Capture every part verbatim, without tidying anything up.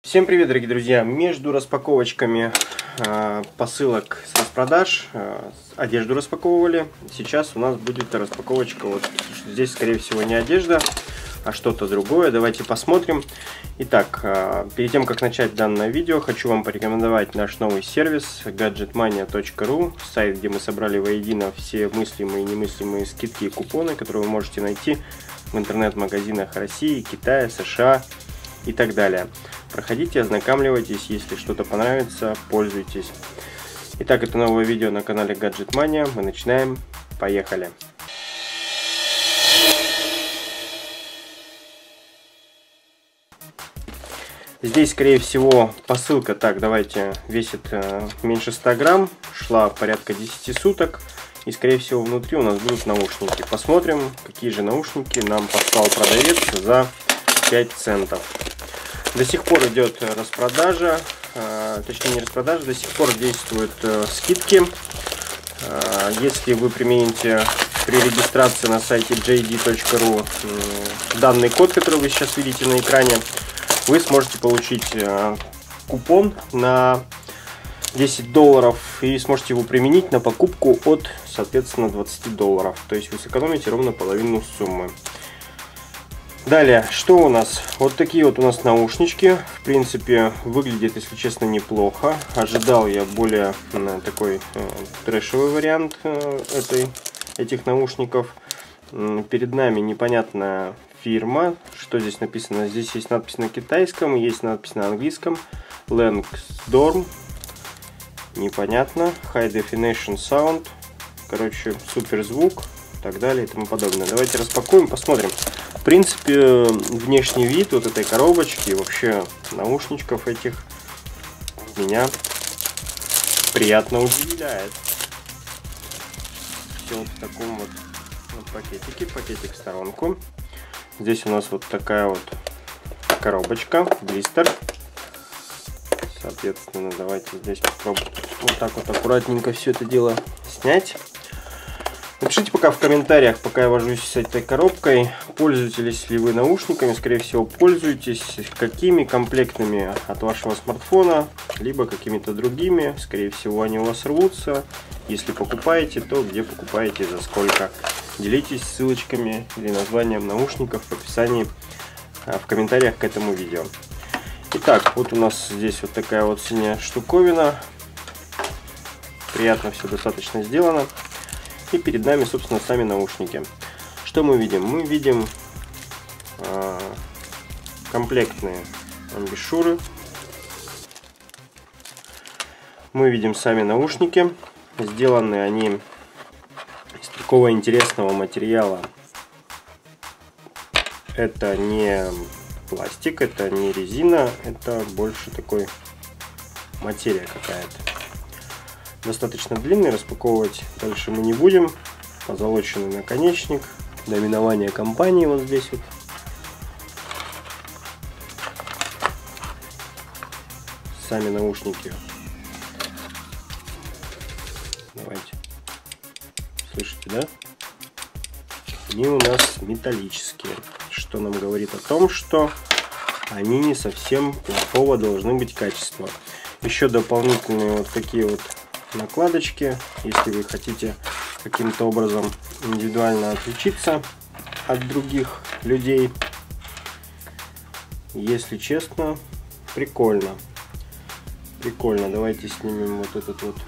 Всем привет, дорогие друзья! Между распаковочками э, посылок с распродаж э, одежду распаковывали. Сейчас у нас будет распаковочка. Вот здесь, скорее всего, не одежда, а что-то другое. Давайте посмотрим. Итак, э, перед тем, как начать данное видео, хочу вам порекомендовать наш новый сервис гаджет мания точка ру, сайт, где мы собрали воедино все мыслимые и немыслимые скидки и купоны, которые вы можете найти в интернет-магазинах России, Китая, США и так далее. Проходите, ознакомливайтесь, если что-то понравится, пользуйтесь. Итак, это новое видео на канале Gadget Mania. Мы начинаем. Поехали! Здесь, скорее всего, посылка, так, давайте, весит э, меньше ста грамм, шла порядка десяти суток. И, скорее всего, внутри у нас будут наушники. Посмотрим, какие же наушники нам послал продавец за пять центов. До сих пор идет распродажа, э, точнее не распродажа, до сих пор действуют э, скидки. Э, если вы примените при регистрации на сайте джей ди точка ру э, данный код, который вы сейчас видите на экране, вы сможете получить э, купон на десять долларов и сможете его применить на покупку от, соответственно, двадцати долларов. То есть вы сэкономите ровно половину суммы. Далее, что у нас? Вот такие вот у нас наушнички. В принципе, выглядит, если честно, неплохо. Ожидал я более э, такой э, трэшевый вариант э, этой, этих наушников. Э, перед нами непонятная фирма. Что здесь написано? Здесь есть надпись на китайском, есть надпись на английском. Langsdorm. Непонятно. High Definition Sound. Короче, супер звук. И так далее и тому подобное. Давайте распакуем, посмотрим. В принципе, внешний вид вот этой коробочки, вообще наушничков этих, меня приятно удивляет. Все вот в таком вот, вот пакетике, пакетик в сторонку. Здесь у нас вот такая вот коробочка, блистер. Соответственно, давайте здесь попробуем вот так вот аккуратненько все это дело снять. Напишите пока в комментариях, пока я вожусь с этой коробкой, пользуетесь ли вы наушниками, скорее всего пользуетесь, какими комплектными от вашего смартфона, либо какими-то другими, скорее всего они у вас рвутся. Если покупаете, то где покупаете, за сколько. Делитесь ссылочками или названием наушников в описании, в комментариях к этому видео. Итак, вот у нас здесь вот такая вот синяя штуковина, приятно все достаточно сделано. И перед нами, собственно, сами наушники. Что мы видим? Мы видим э, комплектные амбушюры. Мы видим сами наушники. Сделаны они из такого интересного материала. Это не пластик, это не резина, это больше такой материя какая-то. Достаточно длинный, распаковывать дальше мы не будем. Позолоченный наконечник, наименование компании вот здесь вот. Сами наушники. Давайте. Слышите, да? Они у нас металлические, что нам говорит о том, что они не совсем плохого должны быть качества. Еще дополнительные вот такие вот накладочки, если вы хотите каким-то образом индивидуально отличиться от других людей. Если честно, прикольно. Прикольно. Давайте снимем вот этот вот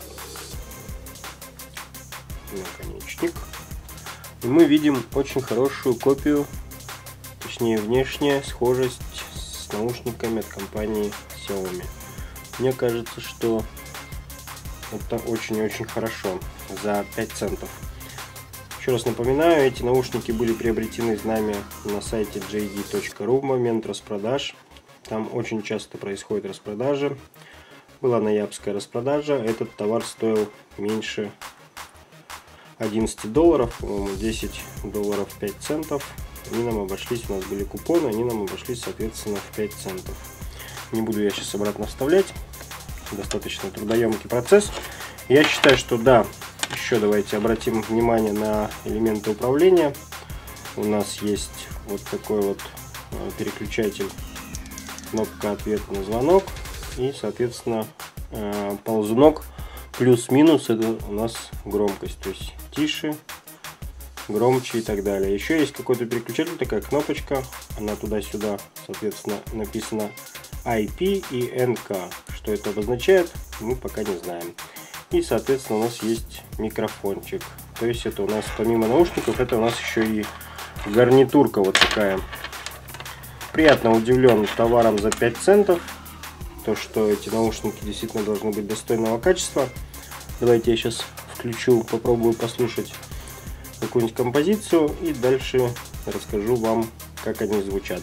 наконечник. И мы видим очень хорошую копию, точнее внешняя схожесть с наушниками от компании Xiaomi. Мне кажется, что это очень-очень хорошо за пять центов. Еще раз напоминаю, эти наушники были приобретены нами на сайте джей ди точка ру в момент распродаж. Там очень часто происходит распродажа. Была ноябрьская распродажа. Этот товар стоил меньше одиннадцати долларов, по-моему, десять долларов пять центов. Они нам обошлись, у нас были купоны, они нам обошлись, соответственно, в пять центов. Не буду я сейчас обратно вставлять. Достаточно трудоемкий процесс. Я считаю, что да, еще давайте обратим внимание на элементы управления. У нас есть вот такой вот переключатель кнопка ответа на звонок и, соответственно, ползунок плюс-минус — это у нас громкость, то есть тише, громче и так далее. Еще есть какой-то переключатель, такая кнопочка, она туда-сюда, соответственно, написано ай пи и эн ка. Что это обозначает, мы пока не знаем. И, соответственно, у нас есть микрофончик. То есть это у нас помимо наушников, это у нас еще и гарнитурка вот такая. Приятно удивлен товаром за пять центов. То, что эти наушники действительно должны быть достойного качества. Давайте я сейчас включу, попробую послушать какую-нибудь композицию и дальше расскажу вам, как они звучат.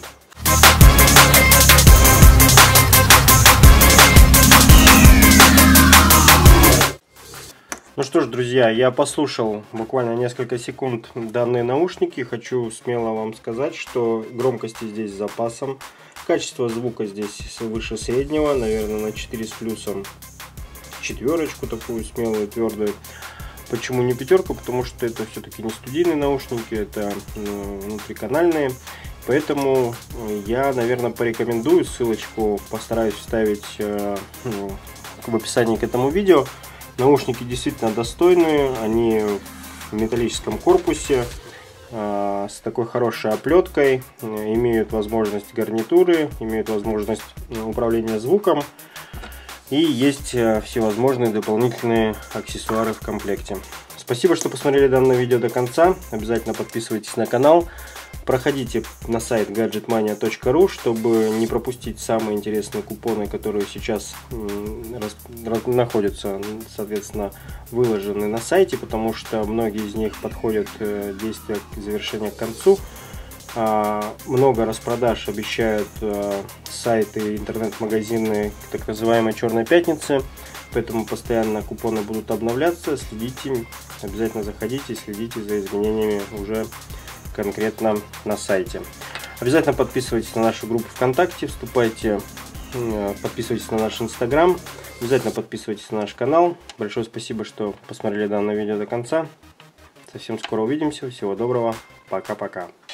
Ну что ж, друзья, я послушал буквально несколько секунд данные наушники. Хочу смело вам сказать, что громкости здесь с запасом. Качество звука здесь выше среднего, наверное, на четыре с плюсом. Четверочку такую смелую, твердую. Почему не пятерку? Потому что это все-таки не студийные наушники, это ну, внутриканальные. Поэтому я, наверное, порекомендую, ссылочку постараюсь вставить э, ну, в описании к этому видео. Наушники действительно достойные, они в металлическом корпусе, э, с такой хорошей оплеткой, э, имеют возможность гарнитуры, имеют возможность управления звуком и есть э, всевозможные дополнительные аксессуары в комплекте. Спасибо, что посмотрели данное видео до конца, обязательно подписывайтесь на канал. Проходите на сайт гаджет мания точка ру, чтобы не пропустить самые интересные купоны, которые сейчас находятся, соответственно, выложены на сайте, потому что многие из них подходят действия завершения к концу. Много распродаж обещают сайты, интернет-магазины так называемой Черной пятницы, поэтому постоянно купоны будут обновляться. Следите, обязательно заходите, следите за изменениями уже конкретно на сайте. Обязательно подписывайтесь на нашу группу ВКонтакте, вступайте, подписывайтесь на наш Инстаграм, обязательно подписывайтесь на наш канал. Большое спасибо, что посмотрели данное видео до конца. Совсем скоро увидимся. Всего доброго. Пока-пока.